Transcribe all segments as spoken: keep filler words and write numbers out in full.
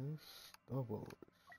Star Wars.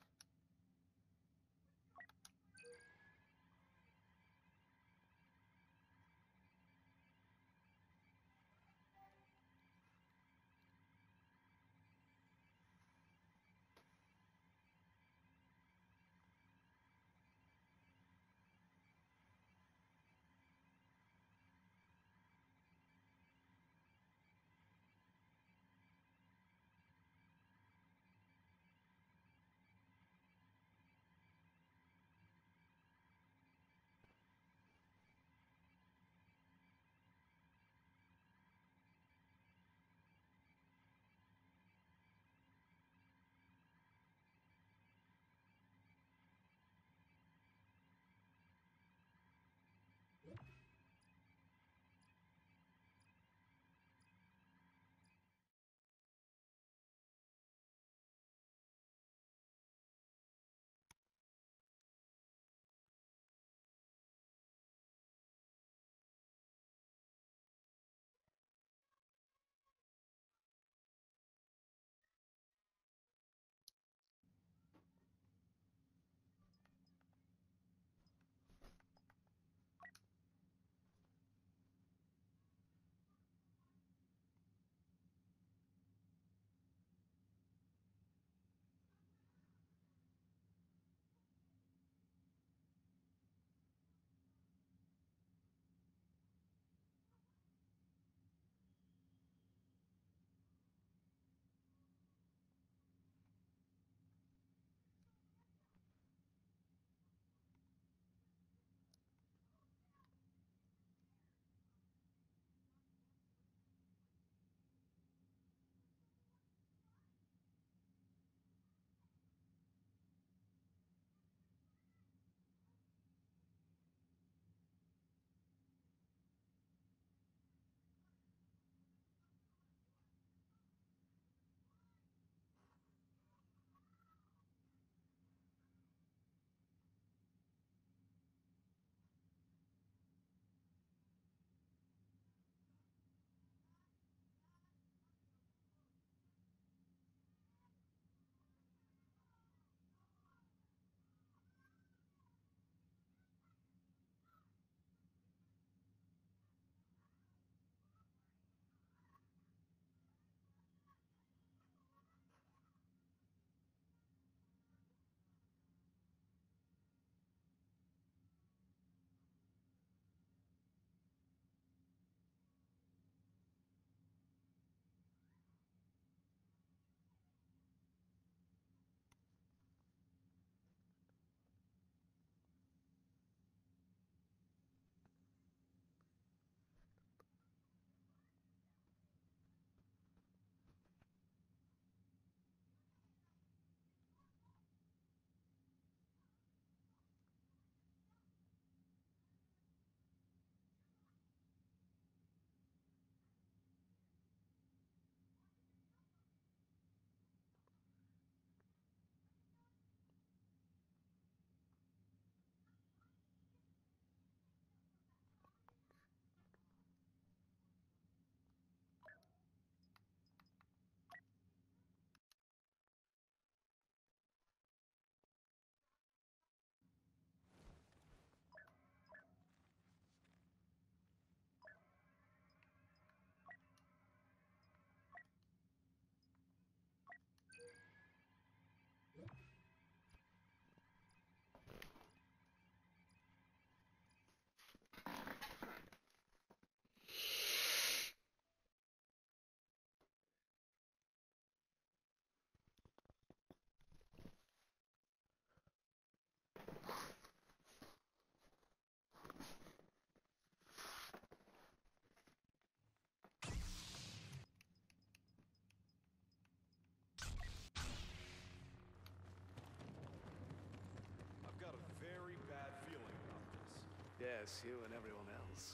I've got a very bad feeling about this. Yes, you and everyone else.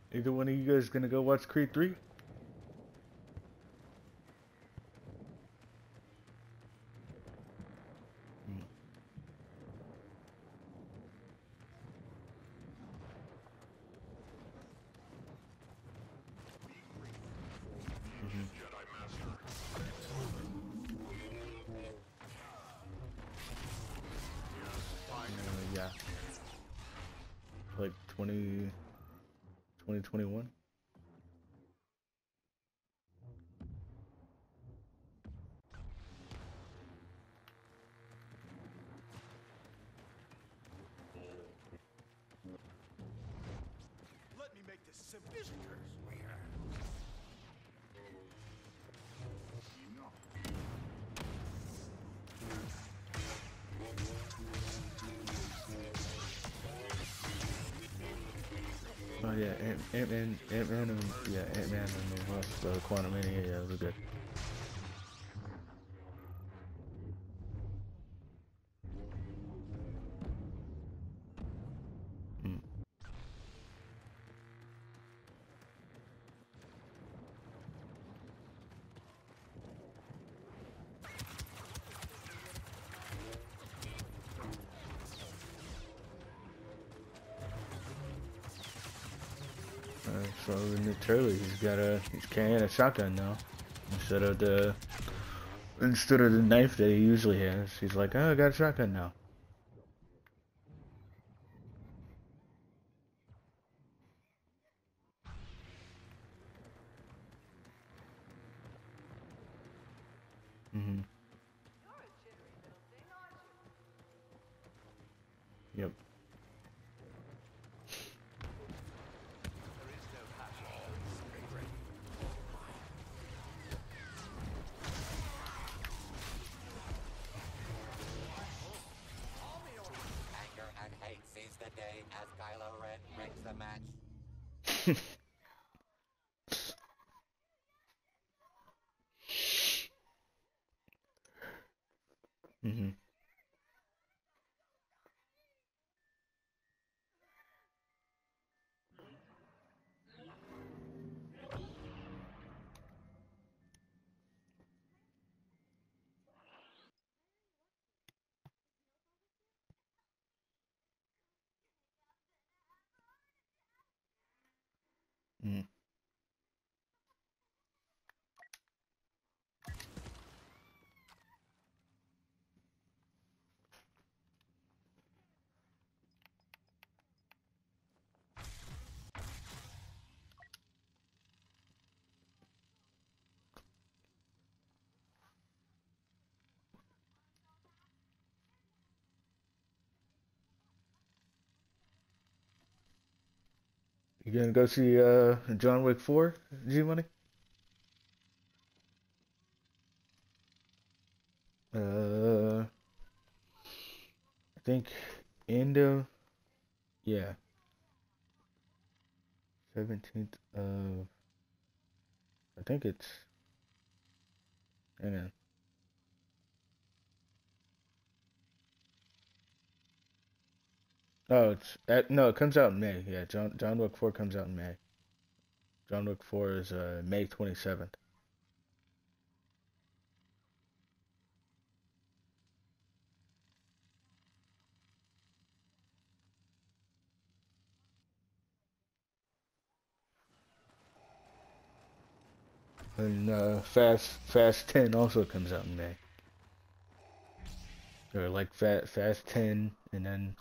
Either one of you guys gonna go watch Creed three? Uh, yeah. Like twenty, twenty twenty-one. Let me make this simple. Oh yeah, Ant Ant Man, Ant Man, and yeah, Ant Man and the Wasp, uh, Quantum Mania. Yeah, it was good. Mm. Uh, so in the trailer, he's got a he's carrying a shotgun now instead of the instead of the knife that he usually has. He's like, oh, I got a shotgun now. Mhm. Yep. Anger and hate seize the day as Kylo Ren breaks the match. Mhm. Mm. You gonna go see uh John Wick four, G Money? Uh, I think end of yeah, seventeenth of I think it's hang on. Oh, it's at, no, it comes out in May. Yeah, John John Wick four comes out in May. John Wick four is uh May twenty-seventh. And uh Fast Fast ten also comes out in May. Or like Fast Fast ten and then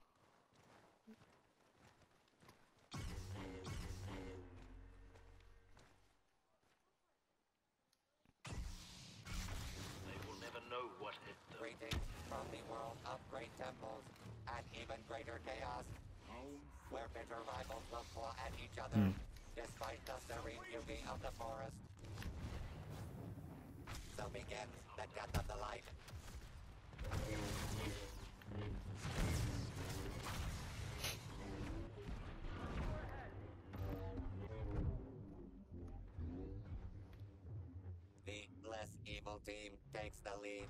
Greetings from the world of great temples and even greater chaos, where bitter rivals will claw at each other, hmm. despite the serene beauty of the forest. So begins the death of the light. The less evil team takes the lead.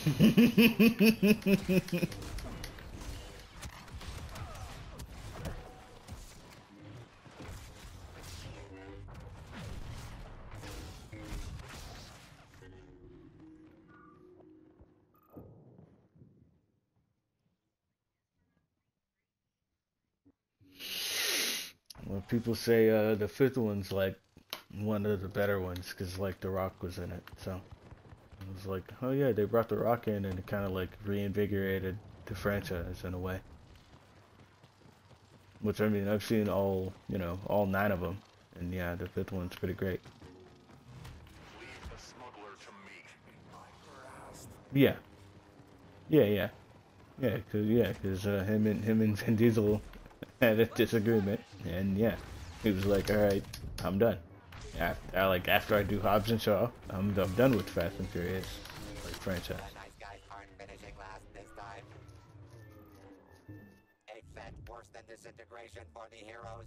Well, people say uh, the fifth one's like one of the better ones because like The Rock was in it. So it was like, oh yeah, they brought The Rock in and it kind of like reinvigorated the franchise in a way. Which I mean, I've seen all, you know, all nine of them, and yeah, the fifth one's pretty great. Leave the smuggler to me. Yeah, yeah, yeah, yeah, cause yeah, cause uh, him and him and Vin Diesel had a disagreement, and yeah, he was like, all right, I'm done. After, I, like after I do Hobbs and Shaw, I'm I'm done with Fast and Furious like franchise. The nice guys aren't finishing last this time. Except worse than disintegration for the heroes.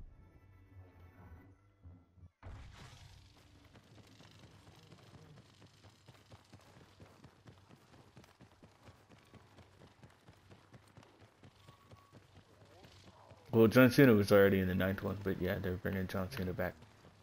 Well, John Cena was already in the ninth one, but yeah, they're bringing John Cena back.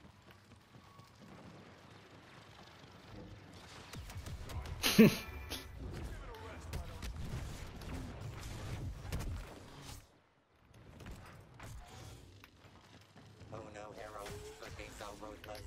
Who knew heroes could be so ruthless?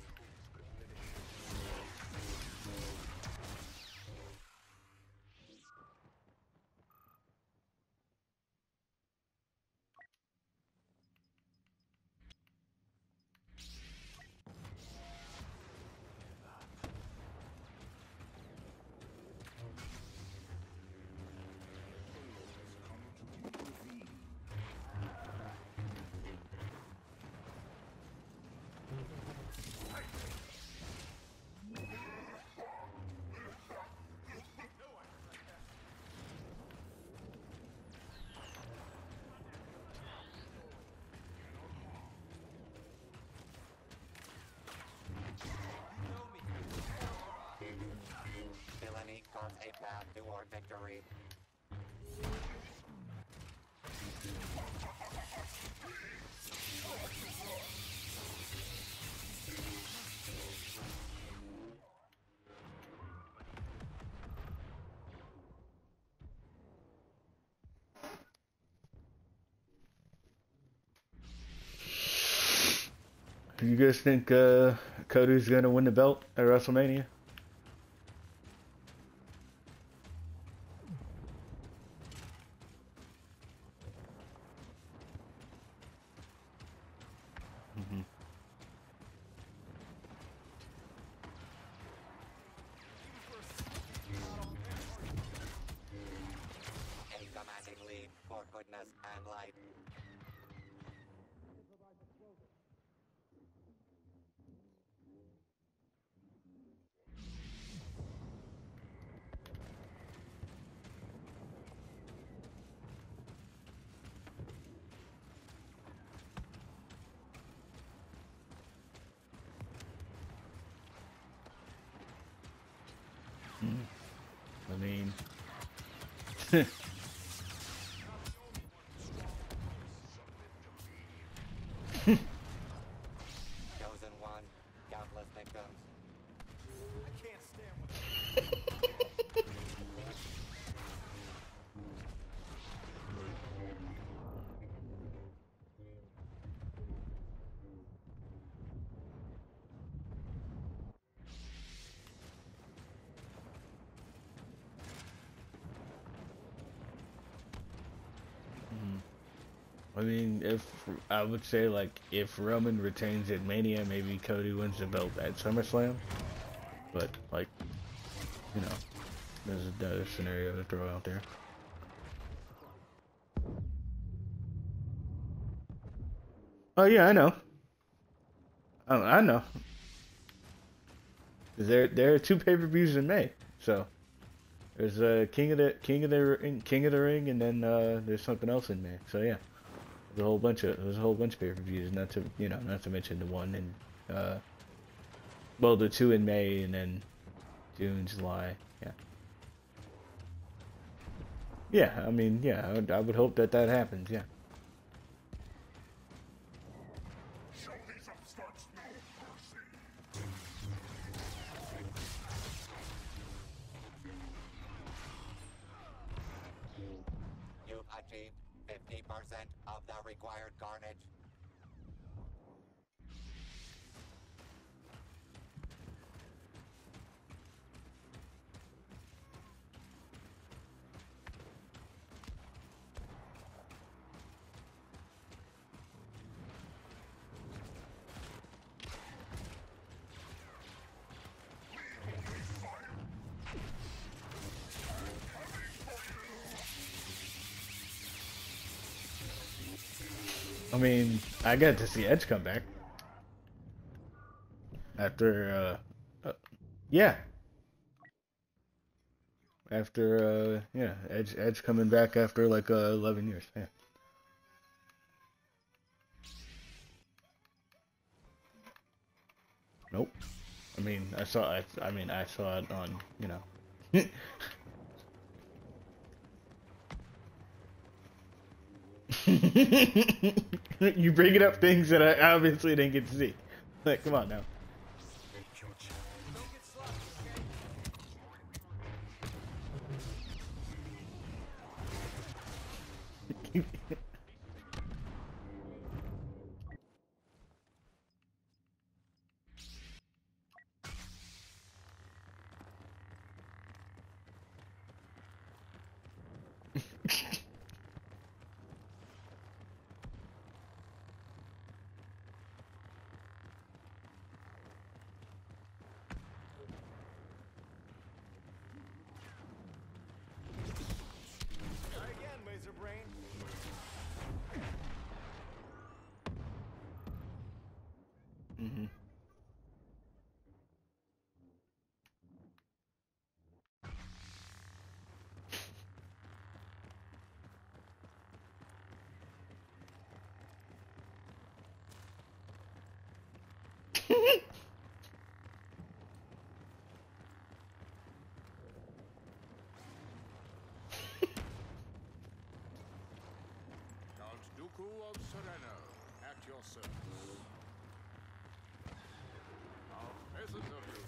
Villainy carves a path toward victory. Do you guys think uh, Cody's gonna win the belt at WrestleMania? Mm-hmm. A commanding lead for goodness and light. I mean, Chosen one, countless victims. I can't stand with I mean, if I would say like if Roman retains at Mania, maybe Cody wins the belt at SummerSlam. But like, you know, there's another scenario to throw out there. Oh yeah, I know. I, I know. There, there are two pay-per-views in May, so there's uh, King of the King of the Ring, King of the Ring, and then uh, there's something else in May. So yeah, there's a whole bunch of there's a whole bunch of pay-per-views. Not to you know, not to mention the one in uh, well, the two in May, and then June, July. Yeah. Yeah, I mean, yeah, I would, I would hope that that happens. Yeah. Show these upstarts no mercy. You've achieved fifty percent of the required carnage. I mean, I got to see Edge come back after, uh, uh yeah, after, uh, yeah, Edge, Edge coming back after like uh, eleven years. Yeah. Nope. I mean, I saw it. I mean, I saw it on, you know. You bringing up things that I obviously didn't get to see. Like, come on now. Try again, laser brain. Hmm. Count Dooku of Sereno, at your service. How pleasant of you.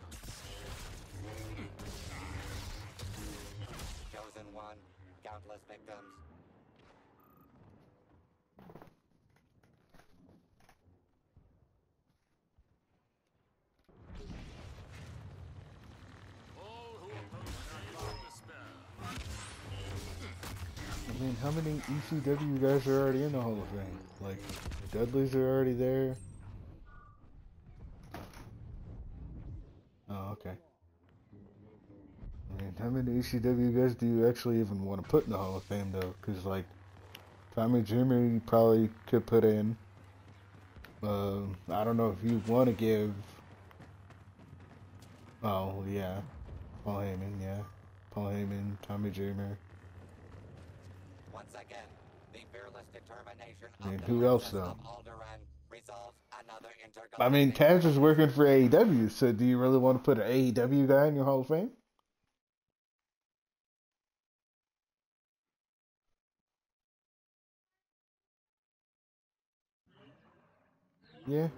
Chosen one, countless victims. All who approach that of despair. I mean, how many E C W guys are already in the Hall of Fame? Like, Dudley's are already there. Oh, okay. I mean, how many E C W guys do you actually even want to put in the Hall of Fame, though? Because, like, Tommy Dreamer you probably could put in. Uh, I don't know if you want to give... Oh, yeah. Paul Heyman, yeah. Paul Heyman, Tommy Dreamer. Once again, the fearless determination I mean, of the who else, Princess though? of Alderaan resolves another intergalactic... I mean, Taz is working for A E W, so do you really want to put an A E W guy in your Hall of Fame? Yeah.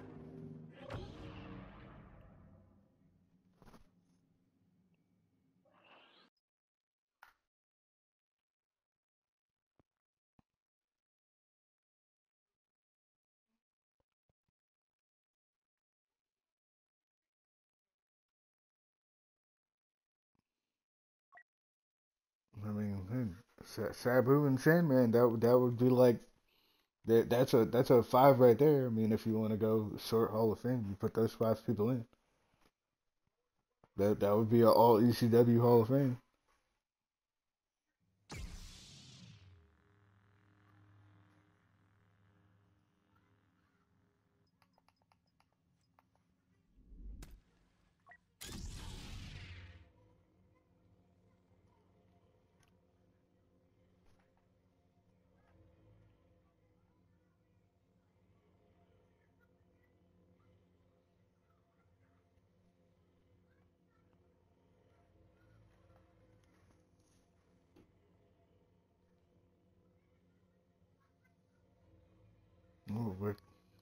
I mean, hmm, Sa- Sabu and Sandman, that would that would be like that. That's a that's a five right there. I mean, if you want to go short Hall of Fame, you put those five people in. That that would be an all E C W Hall of Fame. Oh, we're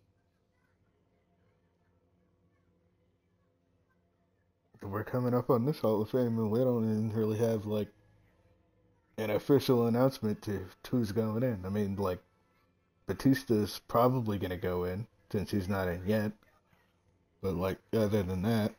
we're coming up on this Hall of Fame, and we don't even really have like an official announcement to who's going in. I mean, like Batista's probably gonna go in since he's not in yet. But like other than that,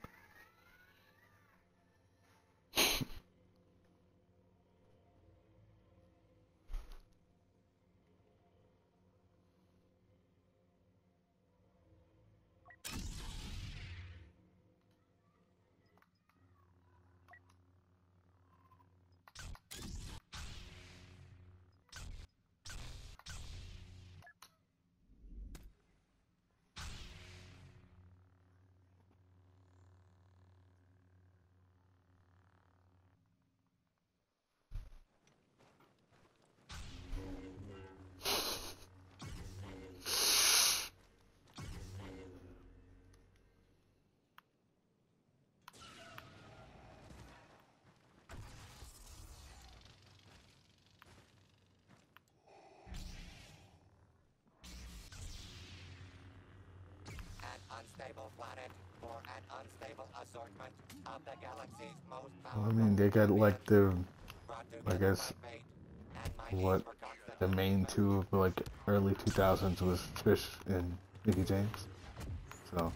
unstable planet for an unstable assortment of the galaxy's most I powerful mean, they got like the, brought I together guess, by fate and my what need for constant the main two of like early two thousands was Trish and Mickey James. So,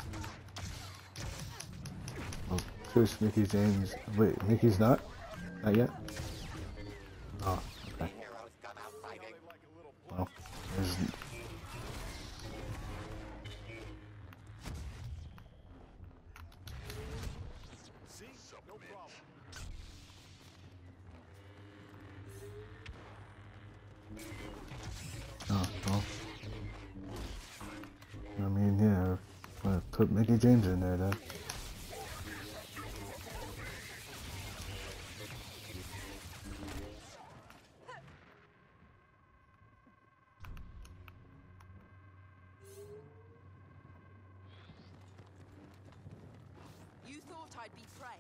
well, Trish, Mickey James. Wait, Mickey's not? Not yet? Oh, okay. heroes come out fighting. Well, there's. See? No problem. Oh, well. I mean, yeah, well, put Mickey James in there, then. You thought I'd be prey.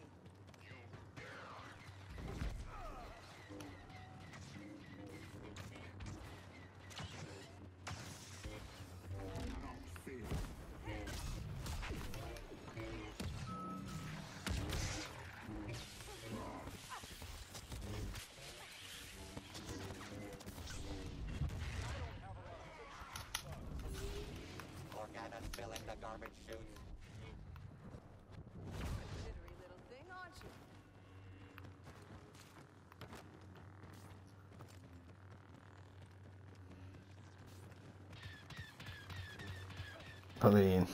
Organa's filling the garbage chutes. Jittery little thing, aren't you? I mean,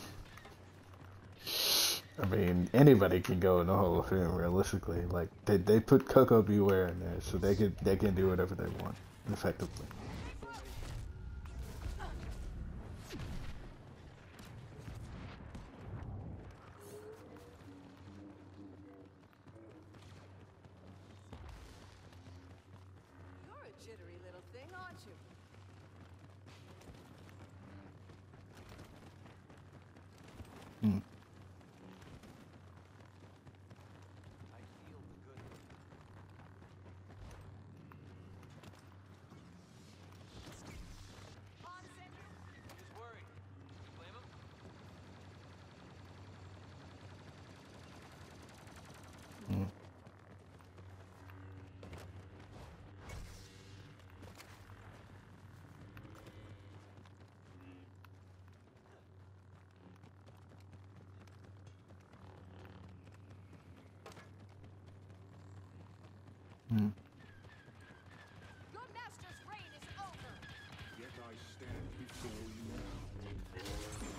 I mean, anybody can go in the Hall of Fame realistically. Like they they put Coco Beware in there, so they could they can do whatever they want, effectively. You're a jittery little thing, aren't you? Hmm. I feel the good. He's worried. You blame him? Hmm. Hmm. Your master's reign is over. Yet I stand before you now.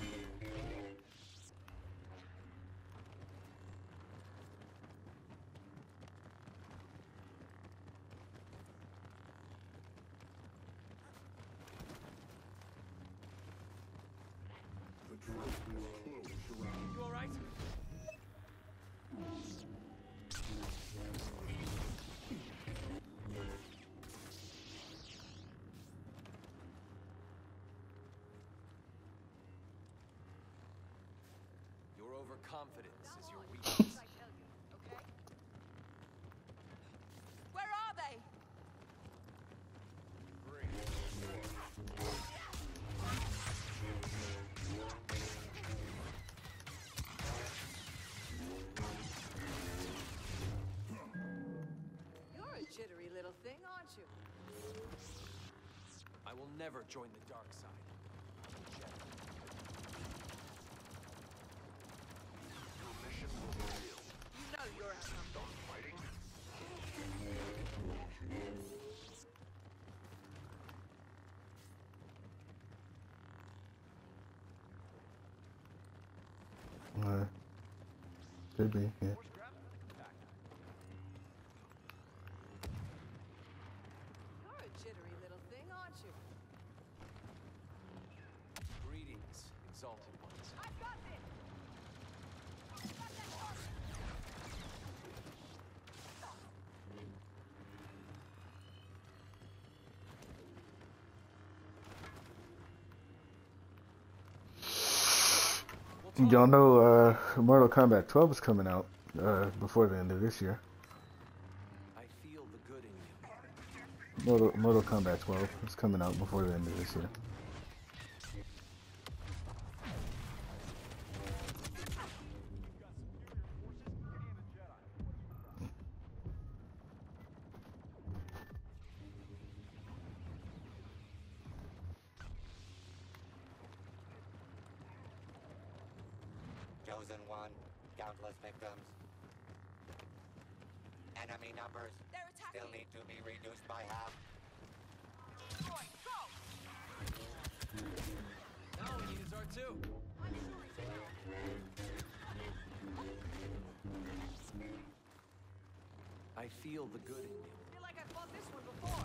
The truth is close around. You alright? Your overconfidence is your weakness. I tell you, okay? Where are they? thing, aren't you? I will never join the dark side. I'm a Jedi. Your mission will fail. You know you're outnumbered. Start fighting. Uh, could be, yeah. You're a jittery little thing, aren't you? Greetings, exalted ones. I've got this! I've got that target! Y'all know uh, Mortal Kombat twelve is coming out uh, before the end of this year. I feel the good in you. Mortal, Mortal Kombat twelve is coming out before the end of this year. Chosen one, countless victims. Enemy numbers They're still attacking! need to be reduced by half. Roy, go! Now we need is R two. I'm sure he's around. I feel the good in you. I feel like I fought this one before.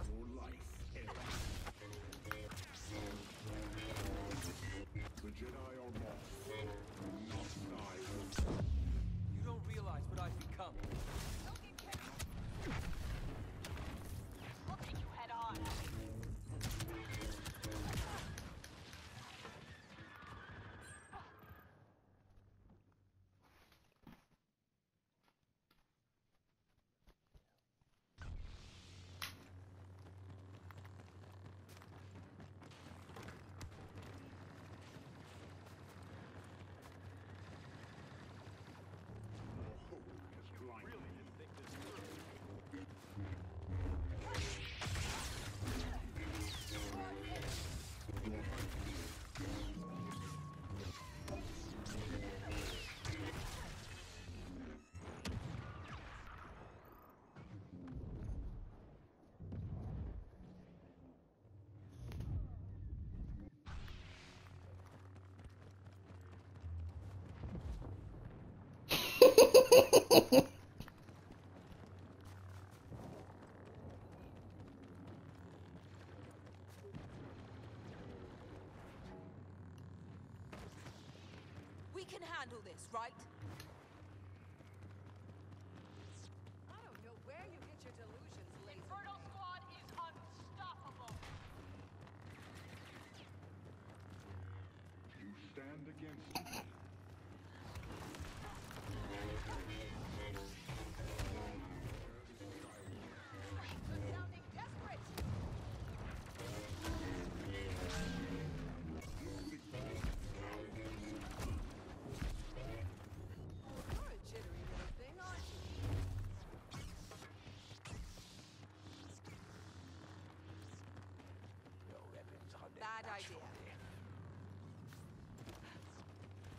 The Jedi are lost. Do not die. You don't realize what I've become. Don't get careful. I'll take you head on. We can handle this, right? I don't know where you get your delusions, lazy. Infernal Squad is unstoppable. You stand against me. Sounding desperate. You're a jittery little thing, aren't you? Your weapons are Bad idea.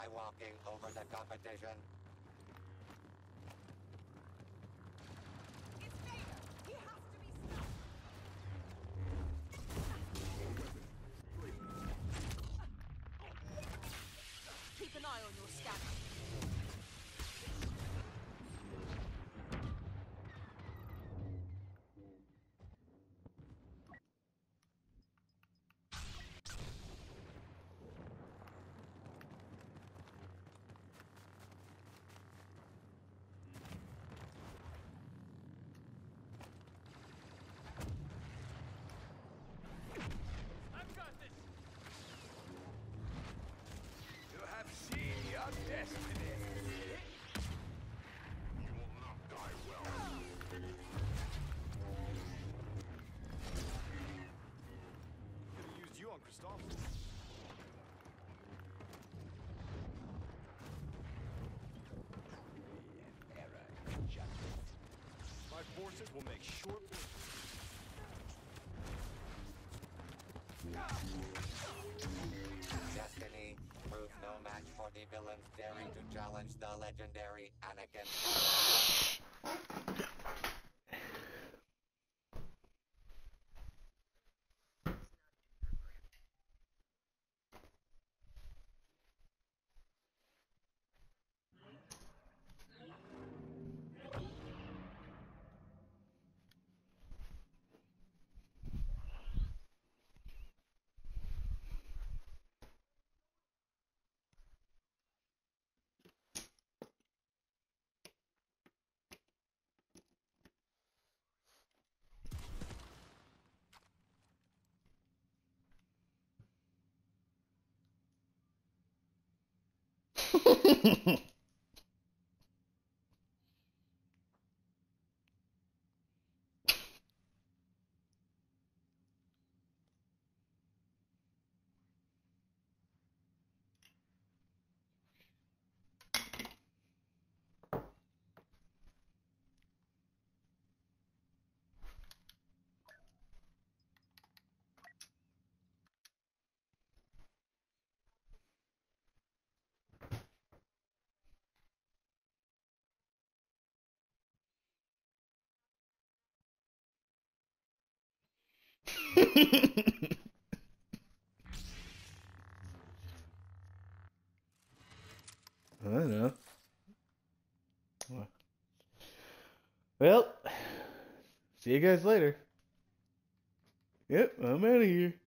skywalking over the competition. It's Vader! He has to be stopped! Keep an eye on your scanner. I've got this! You have seen your destiny! You will not die well. Could have used you on Christophsis. My forces will make short work. Destiny proved no match for the villains daring to challenge the legendary Anakin Skywalker. I don't know. Well, see you guys later. Yep, I'm out of here.